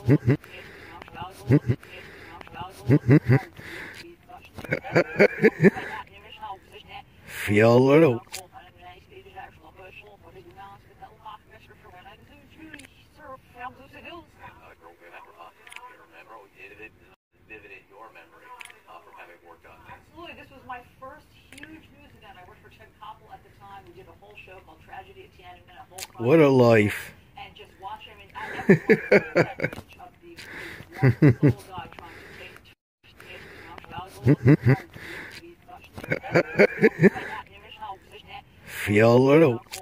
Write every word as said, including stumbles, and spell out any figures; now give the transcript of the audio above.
Feel it out. Absolutely, this was my first huge news event. I worked for Ted Koppel at the time. We did a whole show called Tragedy at Tiananmen, a whole What a life. and just watch him. I never wanted to of the wonderful guy trying to take Feel it out.